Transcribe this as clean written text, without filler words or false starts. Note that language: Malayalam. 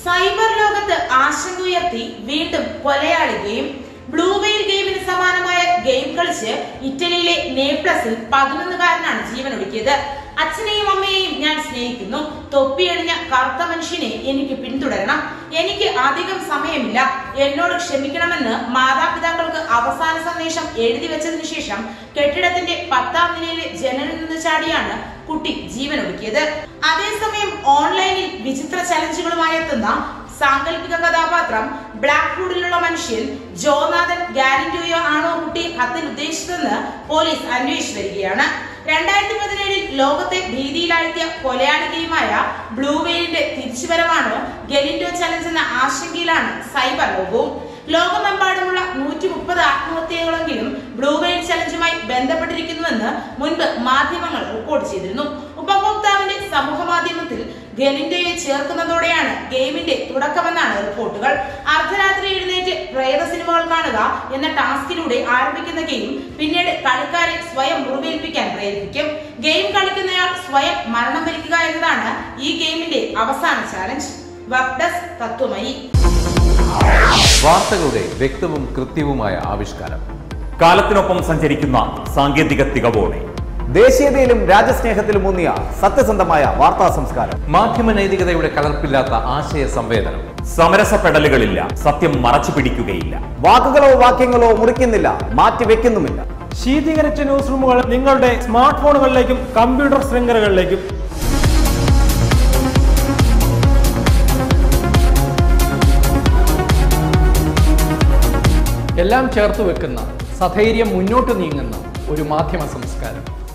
സൈബർ ലോകത്ത് ആശങ്ക ഉയർത്തി വീണ്ടും കൊലയാളി ഗെയിം. ബ്ലൂ വെയിൽ ഗെയിമിന് സമാനമായ ഗെയിം കളിച്ച് ഇറ്റലിയിലെ നേപ്ലസിൽ 11കാരനാണ് ജീവനൊടുക്കിയത്. അച്ഛനെയും അമ്മയെയും ഞാൻ സ്നേഹിക്കുന്നു. തൊപ്പിയണിഞ്ഞ കറുത്ത മനുഷ്യനെ എനിക്ക് പിന്തുടരണം. എനിക്ക് അധികം സമയമില്ല. എന്നോട് ക്ഷമിക്കണമെന്ന് മാതാപിതാക്കൾക്ക് അവസാന സന്ദേശം എഴുതി വെച്ചതിനു ശേഷം കെട്ടിടത്തിന്റെ 10ാം നിലയിലെ ജനലിൽ നിന്ന് ചാടിയാണ് കുട്ടി ജീവനൊടുക്കിയത്. അതേസമയം ഓൺലൈനിൽ വിചിത്ര ചലഞ്ചുകളുമായി എത്തുന്ന സാങ്കല്പിക കഥാപാത്രം ബ്ലാക്ക്വുഡിലുള്ള മനുഷ്യൻ ജോനാഥൻ ഗാലിൻഡോയോ ആണോ കുട്ടി കത്തിൽ ഉദ്ദേശിച്ചതെന്ന് പോലീസ് അന്വേഷിച്ചു വരികയാണ്. 2017 ലോകത്തെ ഭീതിയിലാഴ്ത്തിയ കൊലയാളി ഗെയിമായ ബ്ലൂ വെയിലിന്റെ തിരിച്ചുവരവാണോ ഗലിൻഡോ ചലഞ്ച് എന്ന ആശങ്കയിലാണ് സൈബർ ലോകവും. ലോകമെമ്പാടുമുള്ള 130 ആത്മഹത്യകളെങ്കിലും ബ്ലൂ വെയിൽ ചലഞ്ചുമായി ബന്ധപ്പെട്ടിരിക്കുന്നുവെന്ന് മുൻപ് മാധ്യമങ്ങൾ റിപ്പോർട്ട് ചെയ്തിരുന്നു. ഉപഭോക്താവിന്റെ സമൂഹ മാധ്യമത്തിൽ ഗലിൻഡോയെ ചേർക്കുന്നതോടെയാണ് ഗെയിമിന്റെ തുടക്കമെന്നാണ് റിപ്പോർട്ടുകൾ. അർദ്ധരാത്രി എഴുന്നേറ്റ് പ്രേത സിനിമകൾ കാണുക എന്ന ടാസ്കിലൂടെ ആരംഭിക്കുന്ന ഗെയിം പിന്നീട് കളിക്കാരെ സ്വയം മുറിവേൽപ്പിക്കാൻ പ്രേരിപ്പിക്കും. ഗെയിം കളിക്കുന്നയാൾ സ്വയം മരണം വരിക്കുക എന്നതാണ് ഈ ഗെയിമിന്റെ അവസാന ചാലഞ്ച്. Web desk Tatwamayi. വാർത്തകളുടെ വ്യക്തവും കൃത്യവുമായ ആവിഷ്കാരം, കാലത്തിനൊപ്പം സഞ്ചരിക്കുന്ന സാങ്കേതിക തികവോടെ, ദേശീയതയിലും രാജ്യസ്നേഹത്തിലും ഊന്നിയ സത്യസന്ധമായ വാർത്താ സംസ്കാരം, മാധ്യമ നൈതികതയുടെ കലർപ്പില്ലാത്ത ആശയ സംവേദനം, സമരസപ്പെടലുകളില്ല, സത്യം മറച്ചു പിടിക്കുകയില്ല, വാക്കുകളോ വാക്യങ്ങളോ മുറിക്കുന്നില്ല, മാറ്റിവെക്കുന്നുമില്ല. ശീതീകരിച്ച ന്യൂസ് റൂമുകൾ നിങ്ങളുടെ സ്മാർട്ട് ഫോണുകളിലേക്കും കമ്പ്യൂട്ടർ ശൃംഖലകളിലേക്കും എല്ലാം ചേർത്ത് വെക്കുന്ന, സധൈര്യം മുന്നോട്ട് നീങ്ങുന്ന ഒരു മാധ്യമ സംസ്കാരം.